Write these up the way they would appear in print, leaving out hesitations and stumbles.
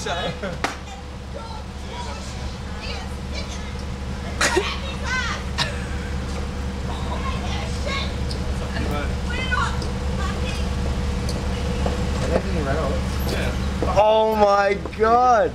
say? Oh my god!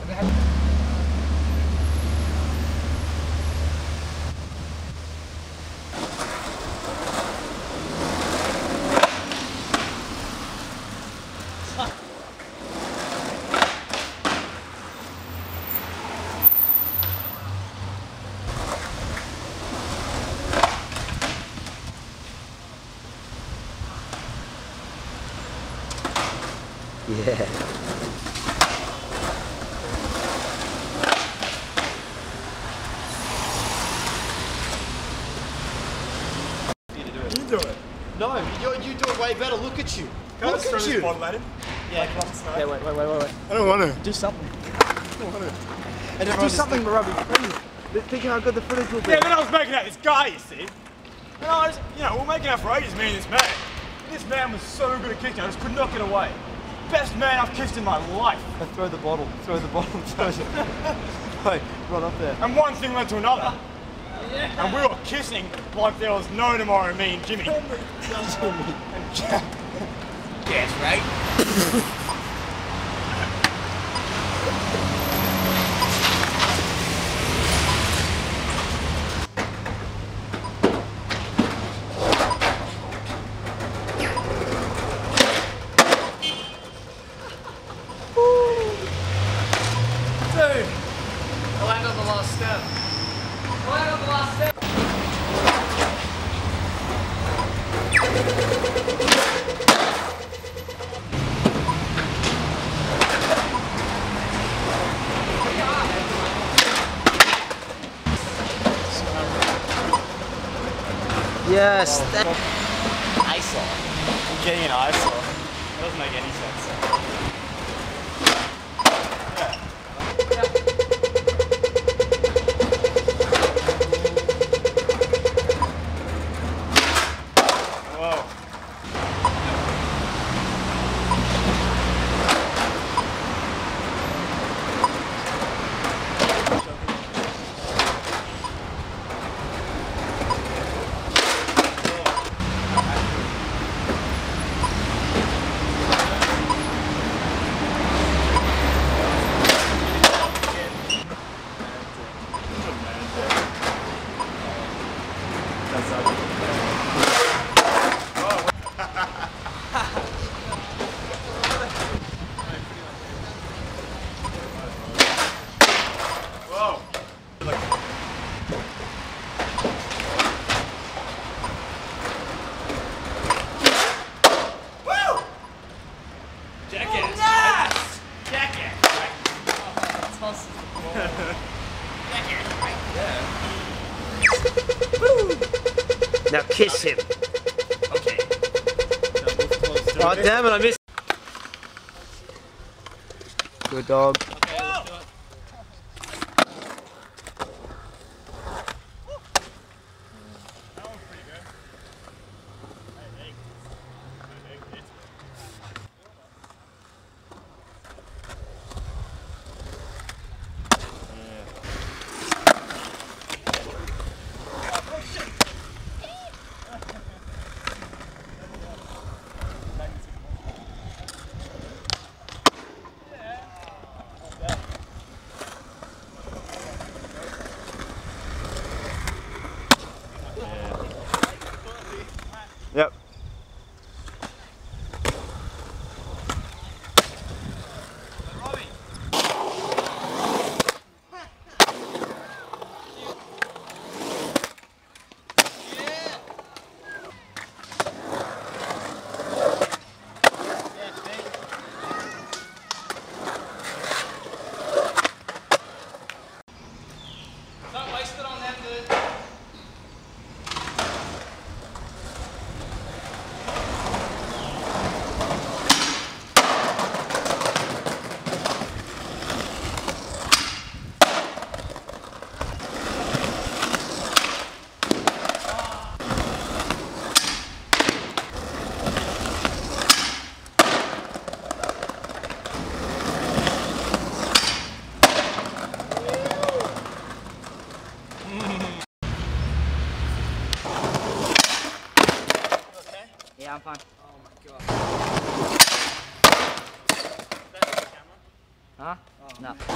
Yeah. You do it. No, you do it way better. Look at you. Can I Look just throw at this you. bottle at him? Yeah, Yeah, wait. I don't want to. Do something. I don't want to. and Do something, Robbie, please. Think how good the footage will be. Yeah, then I was making out this guy, you see. And I was, you know, we were making out for ages, me and this man. This man was so good at kicking, I just could not get away. Best man I've kissed in my life. Throw the bottle. Throw the bottle. Wait, run up there. And one thing led to another. Yeah. And we were kissing like there was no tomorrow, me and Jimmy. Yes, right? Yes. Eyesore. I'm getting an eyesore. That doesn't make any sense. Now kiss him. Okay. Oh damn it, I missed. Good dog. Yep. Yeah, I'm fine. Oh my god. Huh? Oh, No. man.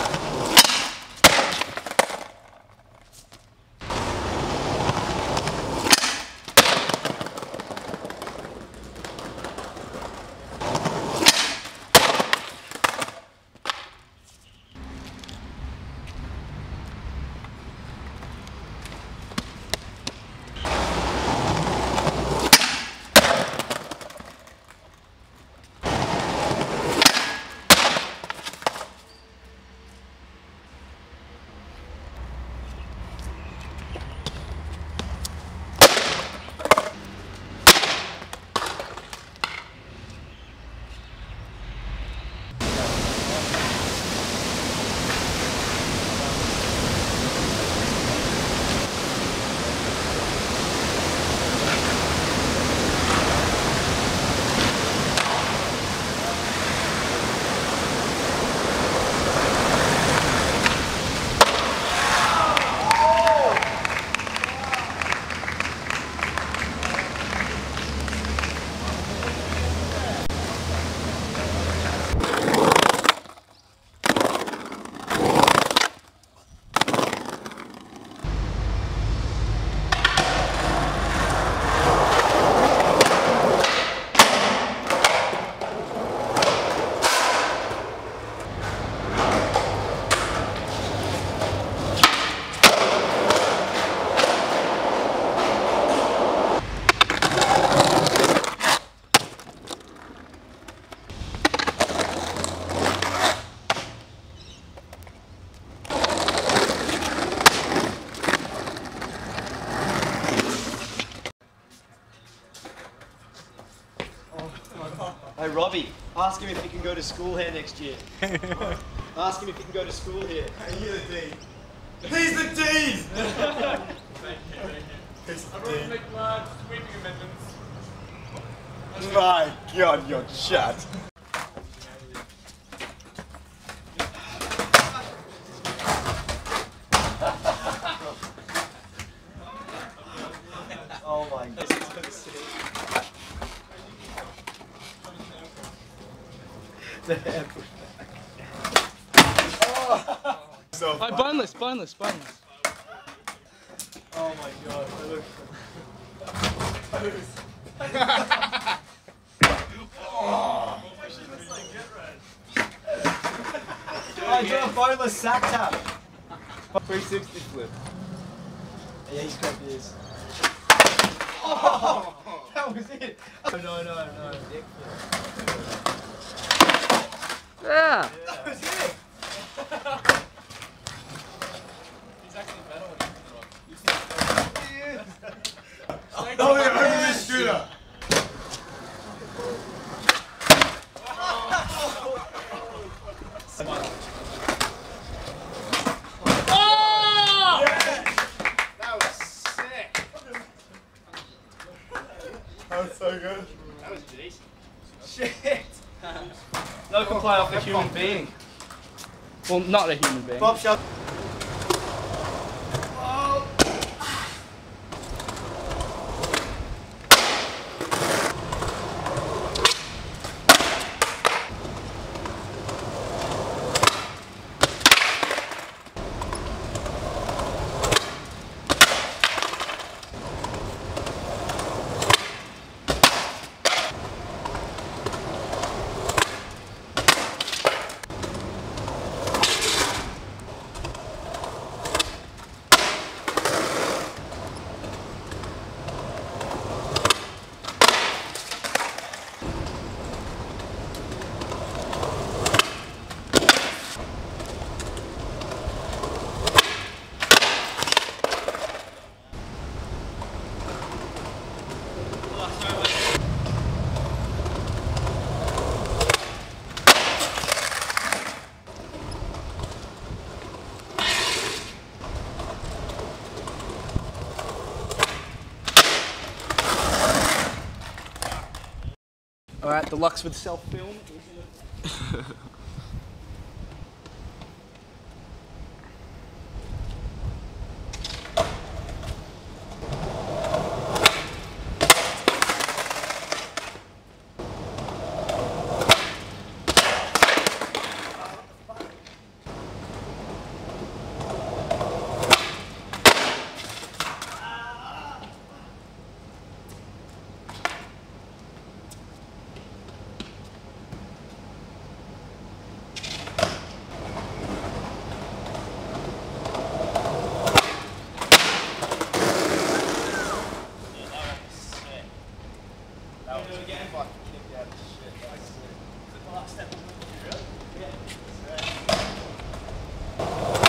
Hey Robbie, ask him if he can go to school here next year. Ask him if he can go to school here. Hey, you're the dean. He's the dean! He's the dean. Make large sweeping amendments. My God, you're chat. Oh my god. So Oh, boneless. Oh my god. I do a boneless sack tap. 360 flip. Yeah, he's got this. Oh, that was it. Oh, no. Dick flip. Yeah. That was it. He's actually better when he's Oh, yeah, over the scooter. That was sick. That was so good. That was decent. Shit. No complaint off a human being. Well, not a human being. Bob, shut. Alright, the Luxford self-film. That Do it again. fucking kicked out of shit. That's sick. The last step. Really? Yeah.